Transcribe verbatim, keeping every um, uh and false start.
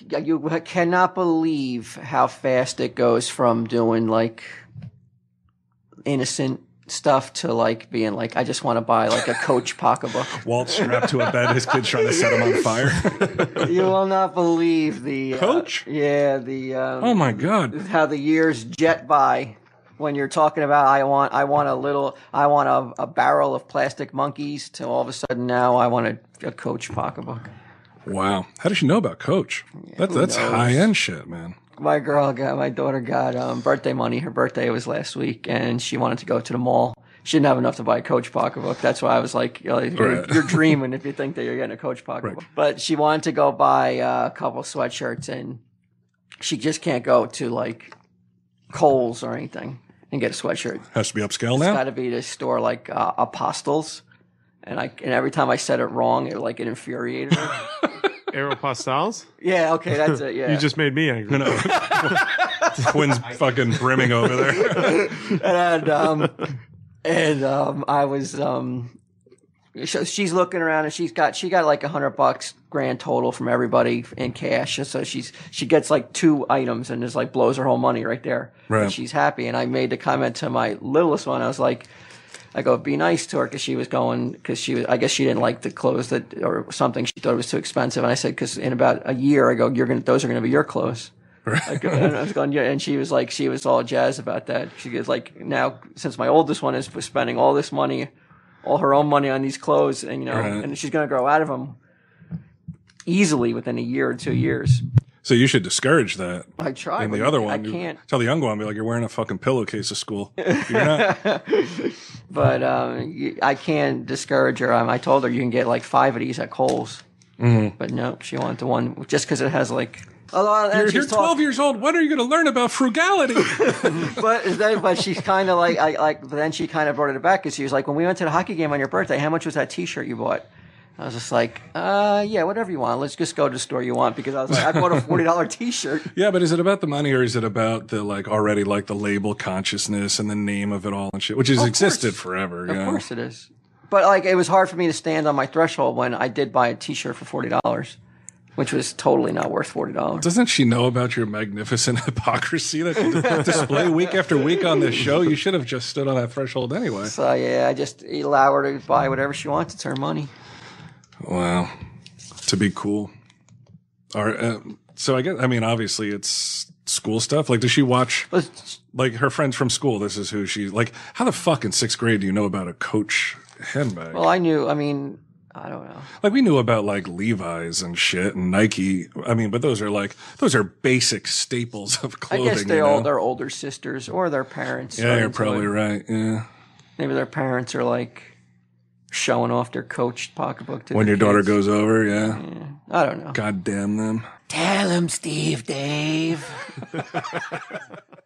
you cannot believe how fast it goes from doing like innocent stuff to like being like, I just want to buy like a Coach pocketbook. Walt strapped to a bed, his kid's trying to set him on fire. You will not believe the Coach. Uh, yeah, the um, oh my god, how the years jet by. When you're talking about, I want, I want a little, I want a, a barrel of plastic monkeys, to all of a sudden now I want a, a Coach pocketbook. Wow, how does she know about Coach? Yeah, that's that's high end shit, man. My girl got, my daughter got um, birthday money. Her birthday was last week, and she wanted to go to the mall. She didn't have enough to buy a Coach pocketbook. That's why I was like, you know, you're, right. you're dreaming if you think that you're getting a Coach pocketbook. Right. But she wanted to go buy uh, a couple sweatshirts, and she just can't go to like Kohl's or anything and get a sweatshirt. Has to be upscale now? It's got to be this store like uh, Apostles. And I and every time I said it wrong, it like it infuriated her. Aeropostales? Yeah, okay, that's it, yeah. You just made me angry. No. Quinn's fucking brimming over there. and um, and um, I was um, so she's looking around and she's got she got like a hundred bucks grand total from everybody in cash. So she's she gets like two items and just like blows her whole money right there. Right. And she's happy. And I made the comment to my littlest one. I was like, I go, be nice to her because she was going because she was. I guess she didn't like the clothes that or something. She thought it was too expensive. And I said, because in about a year, I go, you're gonna those are gonna be your clothes. Right. Like, and I was going, yeah, and she was like, she was all jazzed about that. She goes like, now since my oldest one is spending all this money, all her own money on these clothes, and you know, right. and she's gonna grow out of them easily within a year or two years. So you should discourage that. I try. And the other one, I can't. Tell the young one, be like, you're wearing a fucking pillowcase of school. You're not. But um, I can't discourage her. Um, I told her you can get like five of these at Kohl's. Mm-hmm. But no, she wanted the one just because it has like. Although, you're you're twelve talk- years old. When are you going to learn about frugality? but then, but she's kind of like, I like. But then she kind of brought it back because she was like, when we went to the hockey game on your birthday, how much was that T-shirt you bought? I was just like, uh, yeah, whatever you want. Let's just go to the store you want because I was like, I bought a forty dollar T-shirt. Yeah, but is it about the money or is it about the like already like the label consciousness and the name of it all and shit, which has of existed course. forever. Of yeah. course it is. But like, it was hard for me to stand on my threshold when I did buy a T-shirt for forty dollars, which was totally not worth forty dollars. Doesn't she know about your magnificent hypocrisy that you display week after week on this show? You should have just stood on that threshold anyway. So yeah, I just allow her to buy whatever she wants. It's her money. Wow. To be cool. Or, uh, so I guess, I mean, obviously it's school stuff. Like, does she watch, like, her friends from school? This is who she, like, how the fuck in sixth grade do you know about a Coach handbag? Well, I knew, I mean, I don't know. Like, we knew about, like, Levi's and shit and Nike. I mean, but those are, like, those are basic staples of clothing. I guess they're you know? all their older sisters or their parents. Yeah, you're probably right. Yeah. Maybe their parents are, like, showing off their Coach pocketbook to when your kids. daughter goes over, yeah. yeah. I don't know. God damn them. Tell him, Steve Dave.